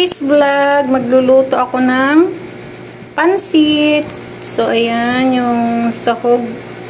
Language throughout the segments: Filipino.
today's vlog, magluluto ako ng pansit. So, ayan, yung sahog.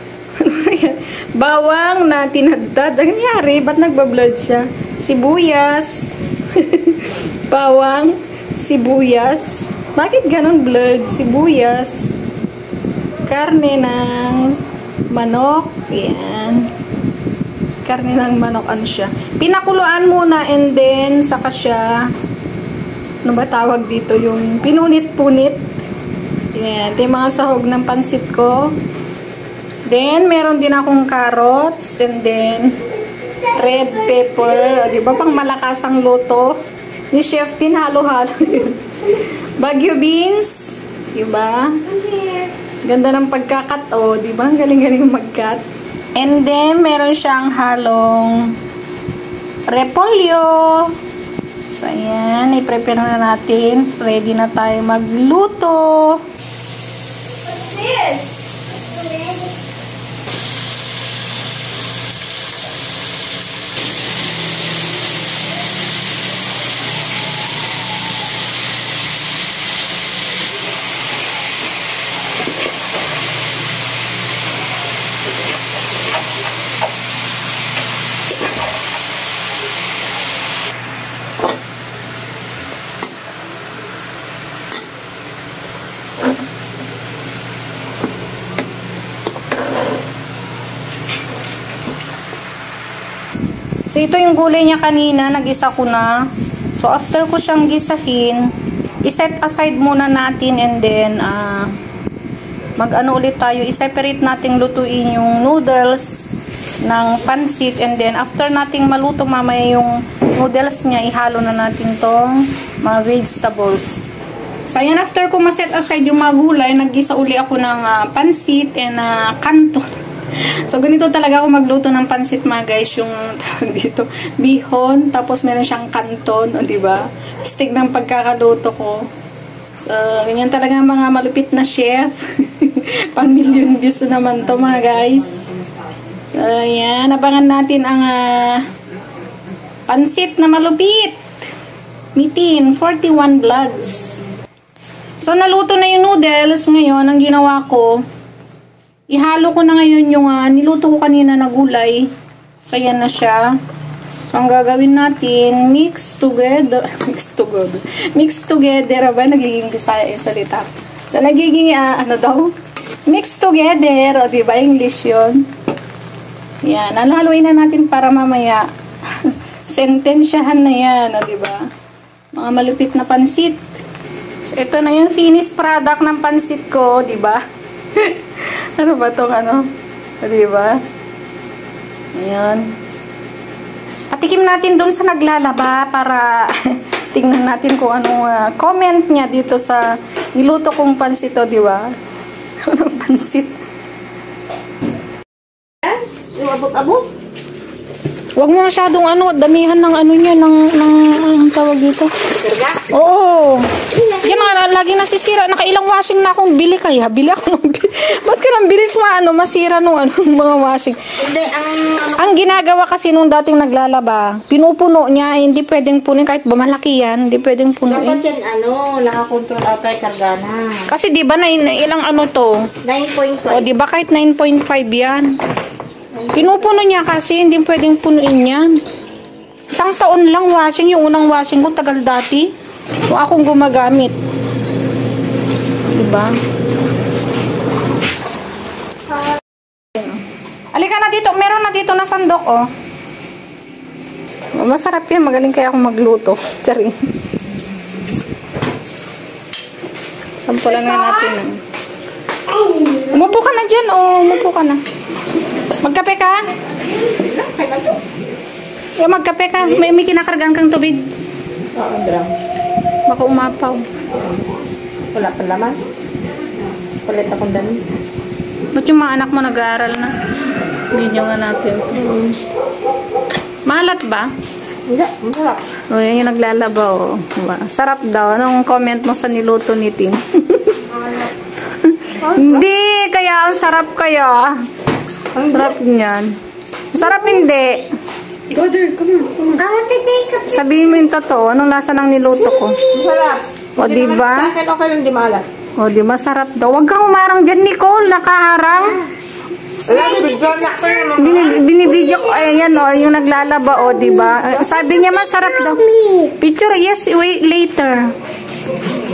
Bawang na tinadtad. Ang nangyari? Ba't nagbablurred siya? Sibuyas. Bawang, sibuyas. Bakit ganon blurred? Sibuyas. Karne ng manok. Ayan. Karne ng manok, ano siya? Pinakuluan muna and then saka siya, ano ba tawag dito? Yung pinunit-punit. Ayan. Ito yung mga sahog ng pansit ko. Then, meron din akong carrots and then red pepper. Diba pang malakasang luto? Ni Chef Tin halo-halo. Baguio beans. Diba? Ganda ng pagkakat. O, diba? Ang galing-galing mag-cut. And then, meron siyang halong repolyo. So, ayan. I-prepare na natin. Ready na tayo magluto. What's this? So, ito yung gulay niya kanina. Nagisa ko na. So, after ko siyang gisahin, iset aside muna natin and then, mag-ano ulit tayo. I-separate natin lutuin yung noodles ng pansit and then, after nating maluto mamaya yung noodles niya, ihalo na natin tong mga vegetables. So, ayan, after ko ma-set aside yung mga gulay, nag-gisa uli ako ng pansit and kanton. So, ganito talaga ako magluto ng pansit mga guys, yung tawag dito, bihon, tapos meron siyang kanton, o diba? Stick ng pagkakaluto ko. So, ganyan talaga mga malupit na chef. Pang million views naman to mga guys. So, ayan, abangan natin ang pansit na malupit. Nitin, 41 vlogs. So, naluto na yung noodles. Ngayon, ang ginawa ko, ihalo ko na ngayon yung niluto ko kanina na gulay. So, yan na siya. So, ang gagawin natin, mix together. Mix together. Ba? Nagiging Bisaya yung salita. So, nagiging, ano daw? Mix together. O, diba? English yun. Yan. Haluin na natin para mamaya. Sentensyahan na yan. O, diba? Mga malupit na pansit. So, ito na yung finished product ng pansit ko. Diba? Ano ba itong ano? Diba? Ayan. Patikim natin doon sa naglalaba para tingnan natin kung anong comment niya dito sa niluto kong pansit o, diba? Anong pansit? Yung abot-abot? Huwag mo masyadong ano, damihan ng ano niya, ng tawag dito. Karga? Oo. Diyan nga, lagi nasisira. Nakailang washing na akong bili kaya. Bili ako ng bili. Ba't ka nang bilis masira nung mga washing? Hindi, ang ginagawa kasi nung dating naglalaba, pinupuno niya, hindi pwedeng punin kahit ba malaki yan, hindi pwedeng punuin. dapat yan, nakakontrol ata yung karga na. Kasi di ba ilang ano to? 9.5. O di ba kahit 9.5 yan? Pinupuno niya kasi, hindi pwedeng punuin yan. Isang taon lang washing, yung unang washing ko, tagal dati. Kung akong gumagamit. Diba? Alika na dito, meron na dito na sandok, oh. Masarap yan, magaling kaya akong magluto. Charing. Sampulan na natin. Umupo ka na dyan, oh. Umupo ka na. Magkape ka? Yeah, magkape ka. May kinakargaan kang tubig. Oo, drum. Baka umapaw. Wala pa laman. Palit akong dami. Ba't yung mga anak mo nag-aaral na? Video nga natin. Malat ba? Hindi, masarap. O, yan yung naglalaba, oh. Sarap daw. Anong comment mo sa niluto ni Ting? Hindi, kaya ang sarap kaya. Ang sarap niyan. Sarap hindi. Go there, come on, come on. I want to take a picture. Sabihin mo yung totoo. Anong lasa ng niluto ko? Masarap. O, Hindi diba? naman- Sa akin, okay lang di maalat. O, di masarap daw. Huwag kang umarang dyan, Nicole. Nakaharang. Wala, bigyan na ko yun. Binibidyo ko. Ayan, o. Yung naglalaba, o, di ba? Sabi niya masarap daw. Picture, yes. Wait, later.